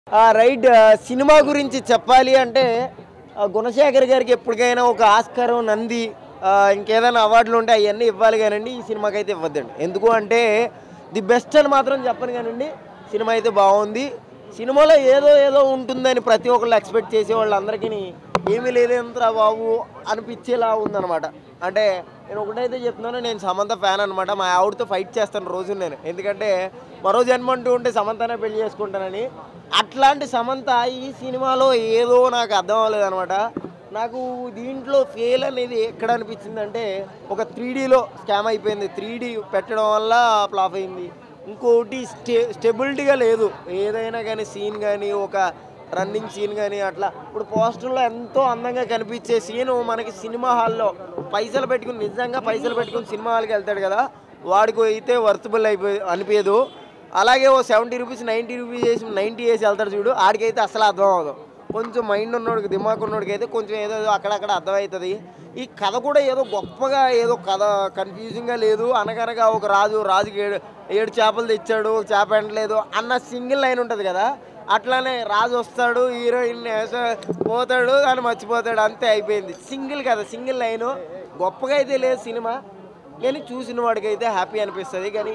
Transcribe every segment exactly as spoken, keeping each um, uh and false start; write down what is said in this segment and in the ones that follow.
ఆ right cinema గురించి చెప్పాలి అంటే గుణశేఖర్ గారికి ఎప్పటికైనా ఒక ఆస్కారం నంది ఇంకేదైనా అవార్డులు ఉంటే అవన్నీ ఇవ్వాలి కానండి ఈ సినిమాకి అయితే ఇవ్వద్దండి. ఎందుకు అంటే ది బెస్ట్ అని మాత్రం చెప్పను కానండి, సినిమా అయితే బాగుంది. సినిమాలో ఏదో ఏదో ఉంటుందని ప్రతి ఒక్కళ్ళు ఎక్స్పెక్ట్ చేసే వాళ్ళందరికీ ఏమీ లేదేంట్రా బాబు అనిపించేలా ఉందన్నమాట. అంటే నేను ఒకటైతే చెప్తున్నాను, నేను సమంత ఫ్యాన్ అనమాట. మా ఆవిడతో ఫైట్ చేస్తాను రోజు నేను, ఎందుకంటే మరో జన్మ అంటూ ఉంటే సమంతనే పెళ్లి చేసుకుంటానని. అట్లాంటి సమంత ఈ సినిమాలో ఏదో నాకు అర్థం అవ్వలేదు అనమాట. నాకు దీంట్లో ఫెయిల్ అనేది ఎక్కడ అనిపించిందంటే, ఒక త్రీ డీలో స్కామ్ అయిపోయింది. త్రీ డీ పెట్టడం వల్ల ఫ్లాప్ అయింది. ఇంకోటి స్టే స్టెబిలిటీగా లేదు ఏదైనా కానీ, సీన్ కానీ, ఒక రన్నింగ్ సీన్ కానీ. అట్లా ఇప్పుడు పోస్టర్లో ఎంతో అందంగా కనిపించే సీను మనకి సినిమా హాల్లో పైసలు పెట్టుకుని, నిజంగా పైసలు పెట్టుకుని సినిమా హాల్కి వెళ్తాడు కదా, వాడికి అయితే వర్తబుల్ అయిపోయి అనిపించదు. అలాగే ఓ సెవెంటీ రూపీస్ నైంటీ రూపీస్ వేసి నైంటీ వేసి వెళ్తాడు చూడు, ఆడికైతే అసలు అర్థం అవ్వదు. కొంచెం మైండ్ ఉన్నోడికి, దిమాగ్ ఉన్నోడికి అయితే కొంచెం ఏదో అక్కడక్కడ అర్థమవుతుంది. ఈ కథ కూడా ఏదో గొప్పగా, ఏదో కథ కన్ఫ్యూజింగ్గా లేదు. అనగనగా ఒక రాజు రాజుకి ఏడు ఏడు చేపలు తెచ్చాడు, చేప ఎండలేదు అన్న సింగిల్ లైన్ ఉంటుంది కదా, అట్లానే రాజు వస్తాడు, హీరోయిన్ పోతాడు, అని మర్చిపోతాడు, అంతే అయిపోయింది. సింగిల్ కదా, సింగిల్ లైను. గొప్పగా అయితే లేదు సినిమా, కానీ చూసిన వాడికి అయితే హ్యాపీ అనిపిస్తుంది. కానీ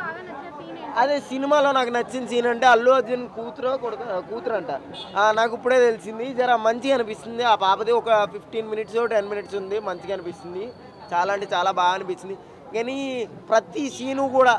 అదే సినిమాలో నాకు నచ్చిన సీన్ అంటే అల్లు అర్జున్ కూతురు కొడుకు కూతురు అంట, నాకు ఇప్పుడే తెలిసింది. జర మంచిగా అనిపిస్తుంది. ఆ పాపది ఒక ఫిఫ్టీన్ మినిట్స్ టెన్ మినిట్స్ ఉంది, మంచిగా అనిపిస్తుంది. చాలా అంటే చాలా బాగా అనిపించింది. కానీ ప్రతి సీను కూడా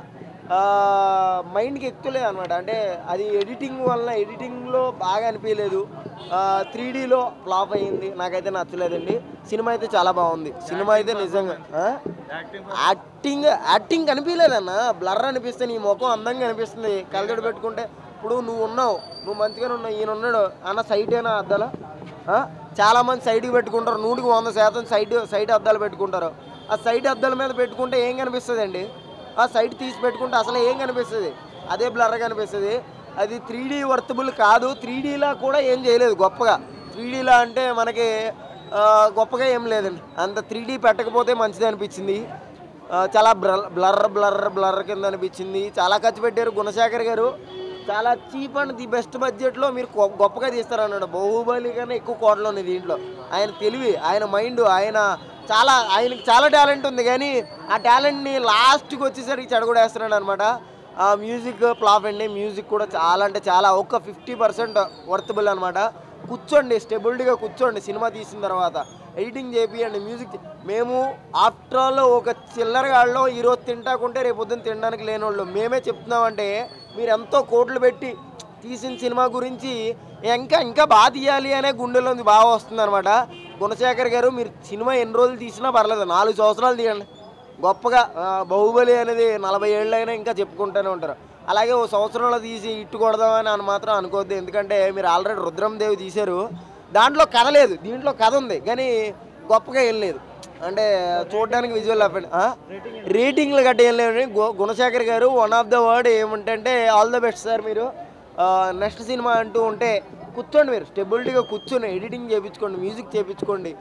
మైండ్కి ఎక్కులేదు అనమాట. అంటే అది ఎడిటింగ్ వలన, ఎడిటింగ్లో బాగా అనిపించలేదు. త్రీ డీలో ఫ్లాప్ అయ్యింది, నాకైతే నచ్చలేదండి. సినిమా అయితే చాలా బాగుంది. సినిమా అయితే నిజంగా యాక్టింగ్ యాక్టింగ్ కనిపించలేదన్న, బ్లర్ అనిపిస్తే నీ ముఖం అందంగా అనిపిస్తుంది కళ్ళజోడు పెట్టుకుంటే. ఇప్పుడు నువ్వు ఉన్నావు, నువ్వు మంచిగానే ఉన్నావు, ఈయన ఉన్నాడు అన్న సైట్ అయినా అద్దాలా? చాలామంది సైడ్కి పెట్టుకుంటారు, నూటికి వంద శాతం సైడ్ సైడ్ అద్దాలు పెట్టుకుంటారు. ఆ సైడ్ అద్దాల మీద పెట్టుకుంటే ఏం కనిపిస్తుంది అండి? ఆ సైడ్ తీసి పెట్టుకుంటే అసలు ఏం కనిపిస్తుంది? అదే బ్లర్ కనిపిస్తుంది. అది త్రీ డీ వర్తబుల్ కాదు. త్రీ డీలా కూడా ఏం చేయలేదు గొప్పగా. త్రీ డీలా అంటే మనకి గొప్పగా ఏం లేదండి. అంత త్రీ డీ పెట్టకపోతే మంచిది అనిపించింది. చాలా బ్లర్ బ్లర్ బ్లర్ బ్లర్ కింద అనిపించింది. చాలా ఖర్చు పెట్టారు గుణశేఖర్ గారు. చాలా చీప్ అండ్ ది బెస్ట్ బడ్జెట్లో మీరు గొప్పగా తీస్తారన్నాడు. బాహుబలి కన్నా ఎక్కువ కోట్లు ఉన్నాయి దీంట్లో. ఆయన తెలివి, ఆయన మైండ్, ఆయన చాలా ఆయనకి చాలా టాలెంట్ ఉంది. కానీ ఆ టాలెంట్ని లాస్ట్కి వచ్చేసరికి చెడగొడేస్తున్నాడు అనమాట. ఆ మ్యూజిక్ ఫ్లాప్ అండి. మ్యూజిక్ కూడా చాలా అంటే చాలా, ఒక ఫిఫ్టీ పర్సెంట్ వర్తబుల్ అనమాట. కూర్చోండి, స్టెబిలిటీగా కూర్చోండి సినిమా తీసిన తర్వాత, ఎడిటింగ్ చేపియండి, మ్యూజిక్. మేము ఆఫ్టర్ ఆల్ ఒక చిల్లరగాళ్ళలో ఈరోజు తింటాకుంటే రేపు పొద్దున్న తినడానికి లేనోళ్ళు మేమే చెప్తున్నామంటే, మీరు ఎంతో కోట్లు పెట్టి తీసిన సినిమా గురించి ఇంకా ఇంకా బాగా తీయాలి అనే గుండెలో బాగా వస్తుంది అనమాట. గుణశేఖర్ గారు, మీరు సినిమా ఎన్ని రోజులు తీసినా పర్లేదు, నాలుగు సంవత్సరాలు తీయండి గొప్పగా. బాహుబలి అనేది నలభై ఏళ్ళు అయినా ఇంకా చెప్పుకుంటూనే ఉంటారు. అలాగే ఓ సంవత్సరంలో తీసి ఇట్టు కొడదామని అని మాత్రం అనుకోవద్దు. ఎందుకంటే మీరు ఆల్రెడీ రుద్రందేవి తీశారు, దాంట్లో కథ లేదు, దీంట్లో కథ ఉంది కానీ గొప్పగా ఏం లేదు. అంటే చూడడానికి విజువల్ ఎఫెక్ట్, రేటింగ్లు గట్ట ఏం లేవు. గుణశేఖర్ గారు వన్ ఆఫ్ ద వర్డ్ ఏమంటే ఆల్ ద బెస్ట్ సార్. మీరు నెక్స్ట్ సినిమా అంటూ ఉంటే కూర్చోండి, మీరు స్టెబిలిటీగా కూర్చొని ఎడిటింగ్ చేయించుకోండి, మ్యూజిక్ చేయించుకోండి.